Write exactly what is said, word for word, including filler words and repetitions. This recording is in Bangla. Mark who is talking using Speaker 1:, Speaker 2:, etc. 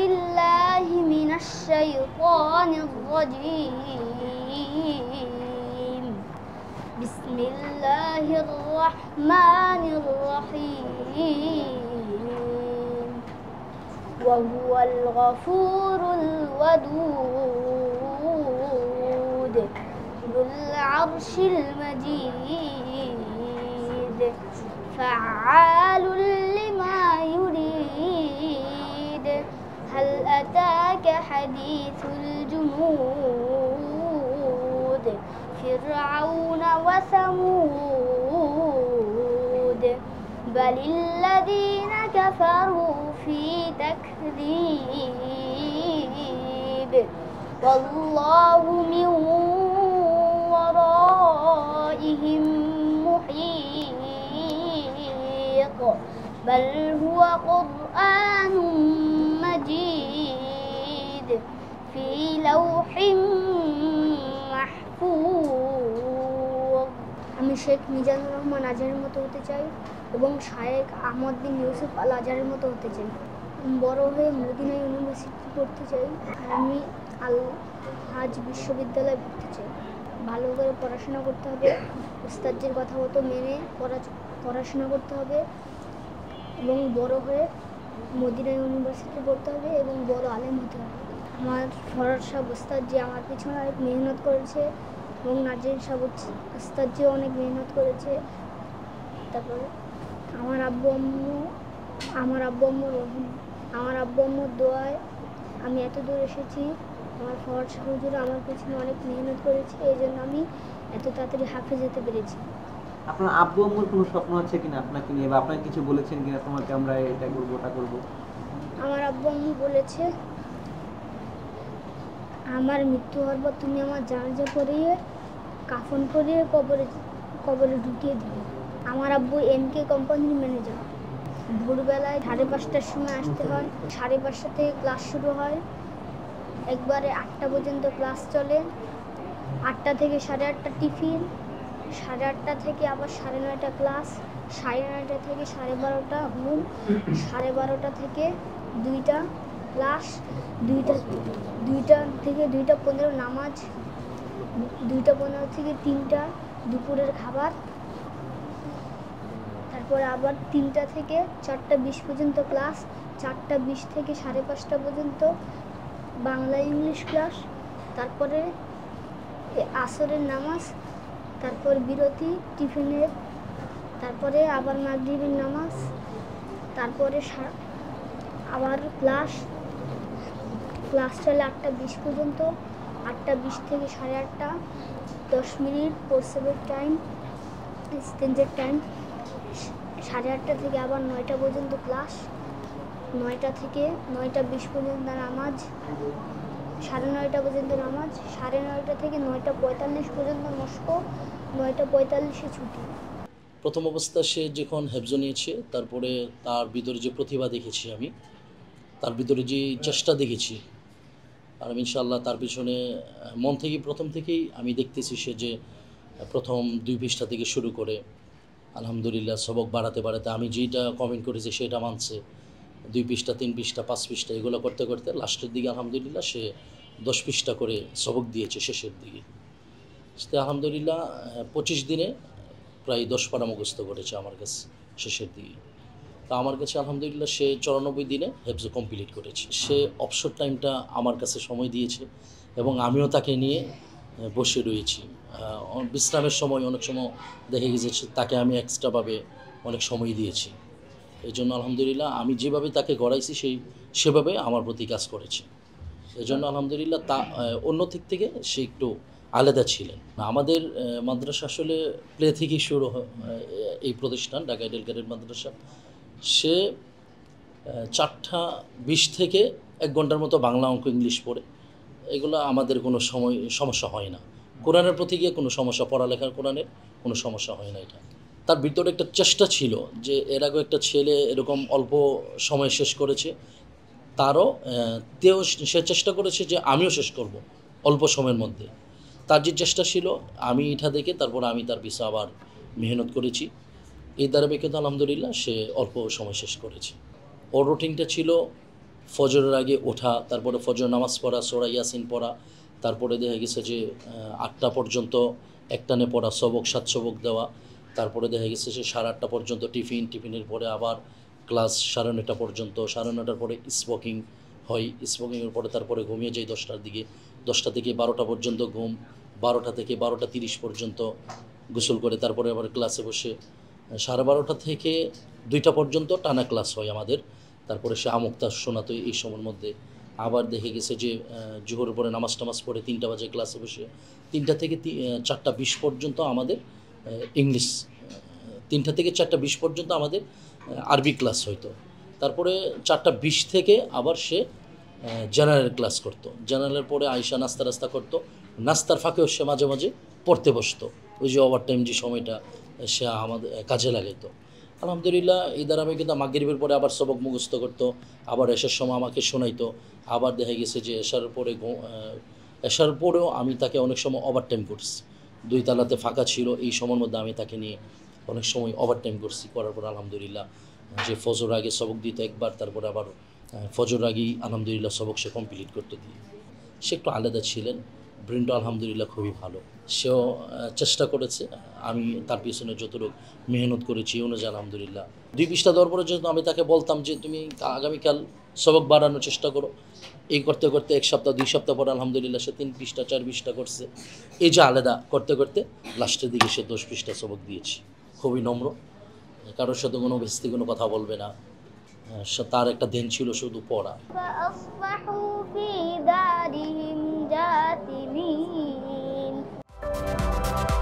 Speaker 1: بالله من الشيطان الرجيم بسم الله الرحمن الرحيم وهو الغفور الودود ذو العرش المجيد فعال لما يريد هل أتاك حديث الجنود فرعون وثمود بل الذين كفروا في تكذيب والله من ورائهم محيط بل هو قرآن مجيد في لوح محفوظ। আমি শেখ মিজানুর রহমান আজহারের মতো হতে চাই এবং শায়েখ আহমদ বিন ইউসুফ আল আজহারের মতো হতে চাই। বড় হয়ে মদিনা ইউনিভার্সিটি পড়তে চাই। আমি আল হাজ বিশ্ববিদ্যালয়ে পড়তে চাই। ভালো করে পড়াশোনা করতে হবে, উস্তাদের কথা মতো মেনে পড়াশোনা করতে হবে এবং বড় হয়ে মদিনা ইউনিভার্সিটি পড়তে হবে এবং বড় আলেম হতে হবে। আমার ফরহাদ সাহেব উস্তাদ যে আমার পিছনে অনেক মেহনত করেছে এবং নাজির সাহেব উস্তাদ যে অনেক মেহনত করেছে। তারপরে আমার আব্বু আম্মু আমার আব্বু আম্মুর আমার আব্বু আম্মুর দোয়ায় আমি এত দূর এসেছি। আমার ফরহাদ সাহেব হুজুর আমার পিছনে অনেক মেহনত করেছে, এই জন্য আমি এত তাড়াতাড়ি হাফেজ হতে পেরেছি।
Speaker 2: আপনার আব্বু আম্মুর কোনো স্বপ্ন আছে কিনা আপনাকে নিয়ে, বা আপনাকে কিছু বলেছেন কিনা তোমাকে আমরা এটা করবো ওটা করবো?
Speaker 1: আমার আব্বু আম্মু বলেছে আমার মৃত্যু হওয়ার পর তুমি আমার জানাজা করিয়ে কাফন করিয়ে কবরে কবরে ঢুকিয়ে দিবে। আমার আব্বু এম কে কোম্পানির ম্যানেজার। ভোরবেলায় সাড়ে পাঁচটার সময় আসতে হয়, সাড়ে পাঁচটা থেকে ক্লাস শুরু হয়, একবারে আটটা পর্যন্ত ক্লাস চলে। আটটা থেকে সাড়ে আটটা টিফিন, সাড়ে আটটা থেকে আবার সাড়ে নয়টা ক্লাস, সাড়ে নয়টা থেকে সাড়ে বারোটা ঘুম, সাড়ে বারোটা থেকে দুইটা ক্লাস, দুইটা দুইটা থেকে দুইটা পনেরো নামাজ, দুইটা পনেরো থেকে তিনটা দুপুরের খাবার, তারপরে আবার তিনটা থেকে চারটা বিশ পর্যন্ত ক্লাস, চারটা বিশ থেকে সাড়ে পাঁচটা পর্যন্ত বাংলা ইংলিশ ক্লাস, তারপরে আসরের নামাজ, তারপর বিরতি টিফিনের, তারপরে আবার মাগরিবের নামাজ, তারপরে আবার ক্লাস ক্লাস চলে আটটা বিশ পর্যন্ত। আটটা বিশ থেকে সাড়ে আটটা দশ মিনিট প্রস্রাবের টাইম, স্টেঞ্জের টাইম। সাড়ে আটটা থেকে আবার নয়টা পর্যন্ত ক্লাস, নয়টা থেকে নয়টা বিশ পর্যন্ত নামাজ, সাড়ে নয়টা পর্যন্ত নামাজ, সাড়ে নয়টা থেকে নয়টা পঁয়তাল্লিশ পর্যন্ত মস্ক, নয়টা পঁয়তাল্লিশে ছুটি।
Speaker 3: প্রথম অবস্থা সে যখন হেফজ নিয়েছে, তারপরে তার ভিতরে যে প্রতিভা দেখেছি আমি, তার ভিতরে যে চেষ্টা দেখেছি, আর আমি ইনশাআল্লাহ তার পিছনে মন থেকে প্রথম থেকেই আমি দেখতেছি সে যে প্রথম দুই পৃষ্ঠা থেকে শুরু করে আলহামদুলিল্লাহ সবক বাড়াতে বাড়াতে আমি যেটা কমেন্ট করেছি সেটা মানছে, দুই পৃষ্ঠা তিন পৃষ্ঠা পাঁচ পৃষ্ঠা এগুলো করতে করতে লাস্টের দিকে আলহামদুলিল্লাহ সে দশ পৃষ্ঠা করে সবক দিয়েছে শেষের দিকে। সে আলহামদুলিল্লাহ পঁচিশ দিনে প্রায় দশ পারা মুখস্থ করেছে আমার কাছে শেষের দিকে। তা আমার কাছে আলহামদুলিল্লাহ সে চুরানব্বই দিনে হেফজ কমপ্লিট করেছে। সে অবসর টাইমটা আমার কাছে সময় দিয়েছে এবং আমিও তাকে নিয়ে বসে রয়েছি। বিশ্রামের সময় অনেক সময় দেখে গেছে তাকে আমি এক্সট্রাভাবে অনেক সময় দিয়েছি। এই জন্য আলহামদুলিল্লাহ আমি যেভাবে তাকে গড়াইছি সেই সেভাবে আমার প্রতি কাজ করেছে। এই জন্য আলহামদুলিল্লাহ তা অন্য দিক থেকে সে একটু আলাদা ছিলেন। আমাদের মাদ্রাসা আসলে প্লে থেকেই শুরু এই প্রতিষ্ঠান ঢাকা আইডিয়াল ক্যাডেট মাদ্রাসা। সে চারটা বিশ থেকে এক ঘন্টার মতো বাংলা অঙ্ক ইংলিশ পড়ে, এগুলো আমাদের কোনো সময় সমস্যা হয় না। কোরআনের প্রতি গিয়ে কোনো সমস্যা, পড়ালেখার কোরআনের কোনো সমস্যা হয় না। এটা তার ভিতরে একটা চেষ্টা ছিল যে এর আগে একটা ছেলে এরকম অল্প সময় শেষ করেছে, তারও তেও সে চেষ্টা করেছে যে আমিও শেষ করব অল্প সময়ের মধ্যে। তার যে চেষ্টা ছিল আমি এটা দেখে তারপর আমি তার পিছনে আবার মেহনত করেছি। এই ধারাবাহিকতা আলহামদুলিল্লাহ সে অল্প সময় শেষ করেছে। ওর রুটিনটা ছিল ফজরের আগে ওঠা, তারপরে ফজর নামাজ পড়া, সূরা ইয়াসিন পড়া, তারপরে দেখা গেছে যে আটটা পর্যন্ত একটানে পড়া, সবক সাত সবক দেওয়া, তারপরে দেখা গেছে যে সাড়ে আটটা পর্যন্ত টিফিন, টিফিনের পরে আবার ক্লাস সাড়ে নয়টা পর্যন্ত, সাড়ে নয়টার পরে স্মোকিং হয়, স্মোকিংয়ের পরে তারপরে ঘুমিয়ে যাই দশটার দিকে, দশটা থেকে বারোটা পর্যন্ত ঘুম, বারোটা থেকে বারোটা তিরিশ পর্যন্ত গোসল করে তারপরে আবার ক্লাসে বসে সাড়ে বারোটা থেকে দুইটা পর্যন্ত টানা ক্লাস হয় আমাদের। তারপরে সে আমুক্তা শোনাতো এই সময়ের মধ্যে। আবার দেখে গেছে যে জোহরের পরে নামাজ টামাজ পড়ে তিনটা বাজে ক্লাসে বসে তিনটা থেকে চারটা বিশ পর্যন্ত আমাদের ইংলিশ, তিনটা থেকে চারটা বিশ পর্যন্ত আমাদের আরবি ক্লাস হইতো। তারপরে চারটা বিশ থেকে আবার সে জেনারেল ক্লাস করতো। জেনারেলের পরে আয়সা নাস্তা রাস্তা করতো, নাস্তার ফাঁকেও সে মাঝে মাঝে পড়তে বসতো, ওই যে ওভার টাইম যে সময়টা সে আমাদের কাজে লাগাইতো। আলহামদুলিল্লাহ এই দ্বারা আমি কিন্তু মাগরিবের পরে আবার সবক মুখস্থ করতো, আবার এশার সময় আমাকে শোনাইতো। আবার দেখা গেছে যে এশার পরে এশার পরেও আমি তাকে অনেক সময় ওভার টাইম করছি, দুই তালাতে ফাঁকা ছিল, এই সময়ের মধ্যে আমি তাকে নিয়ে অনেক সময় ওভার টাইম করছি। করার পর আলহামদুলিল্লাহ যে ফজর আগে সবক দিত একবার, তারপরে আবার ফজর আগেই আলহামদুলিল্লাহ সবক সে কমপ্লিট করতে দিয়ে। সে একটু আলাদা ছিলেন, ব্রেনটা আলহামদুলিল্লাহ খুবই ভালো, সেও চেষ্টা করেছে, আমি তার পিছনে যতটুকু মেহনত করেছি অনুযায়ী আলহামদুলিল্লাহ। দুই পৃষ্ঠা দেওয়ার পরে যেহেতু আমি তাকে বলতাম যে তুমি আগামীকাল সবক বাড়ানোর চেষ্টা করো, এই করতে করতে এক সপ্তাহ দুই সপ্তাহ পরে আলহামদুলিল্লাহ সে তিন পৃষ্ঠা চার পৃষ্ঠা করছে। এই যে আলাদা করতে করতে লাস্টের দিকে সে দশ পৃষ্ঠা সবক দিয়েছি। খুবই নম্র, কারোর সাথে কোনো বেশি কোনো কথা বলবে না, তার একটা দেন ছিল শুধু পড়া।
Speaker 1: فأصبحوا في دارهم جاثمين।